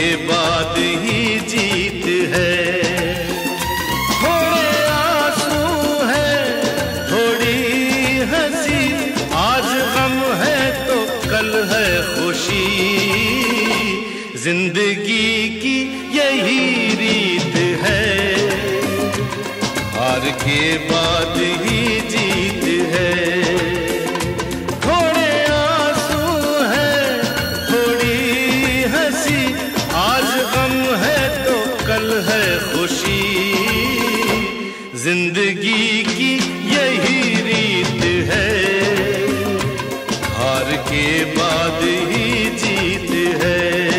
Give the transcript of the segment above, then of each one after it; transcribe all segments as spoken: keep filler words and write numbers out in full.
बाद ही जीत है। थोड़े आंसू है, थोड़ी हंसी, आज गम है तो कल है खुशी। जिंदगी की यही रीत है, हार के बाद ही जीत है। थोड़े आंसू है, थोड़ी हंसी, आज गम है तो कल है खुशी। जिंदगी की यही रीत है, हार के बाद ही जीत है।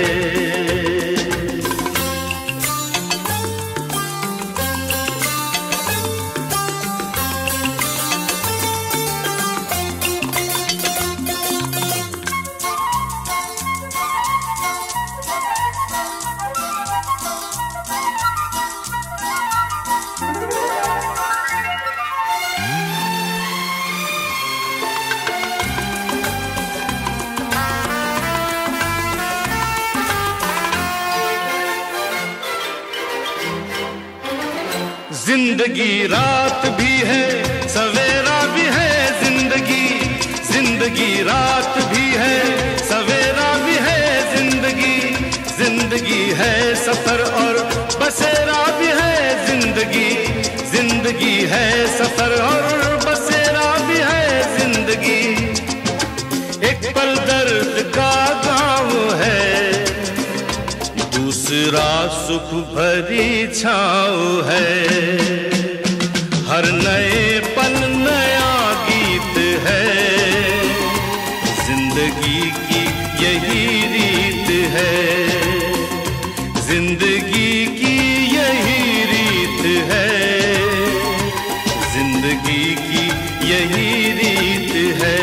जिंदगी रात भी है, सवेरा भी है। जिंदगी जिंदगी रात भी है, सवेरा भी है। जिंदगी जिंदगी है, सफर और बसेरा भी है। जिंदगी जिंदगी है, सफर और बसेरा भी है। जिंदगी एक पल दर्द का गाँव है, दूसरा सुख भरी छाँव है। हर नए पल नया गीत है, जिंदगी की यही रीत है। जिंदगी की यही रीत है, जिंदगी की यही रीत है।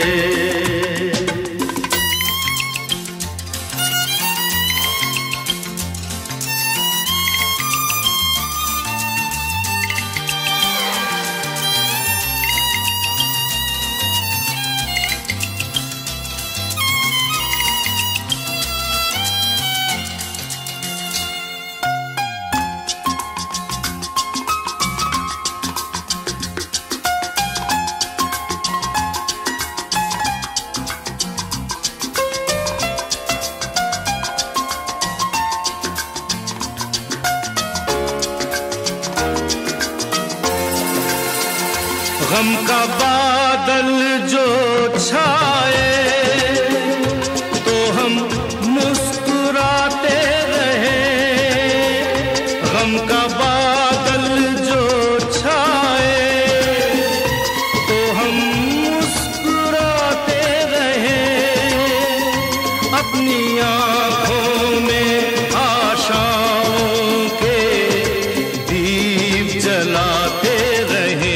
गम का बादल जो छाए तो हम मुस्कुराते रहे। गम का बादल जो छाए तो हम मुस्कुराते रहे। अपनी आँखों में आशाओं के दीप जलाते रहे।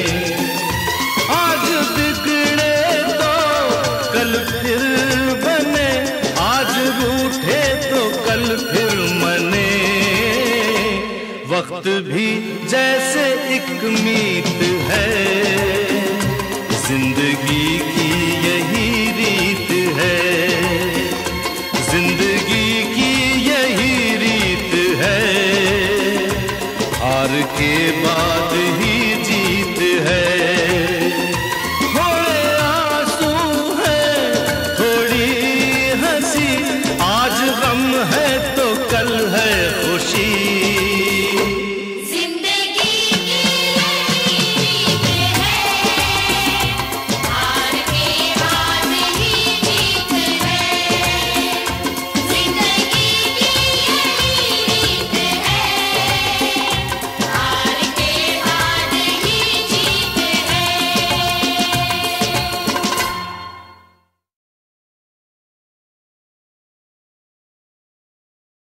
फिर बने, आज रूठे तो कल फिर मने। वक्त भी जैसे एक मीत है, जिंदगी की यही रीत है। जिंदगी की यही रीत है, हार के बाद ही जीत है। आज गम है तो कल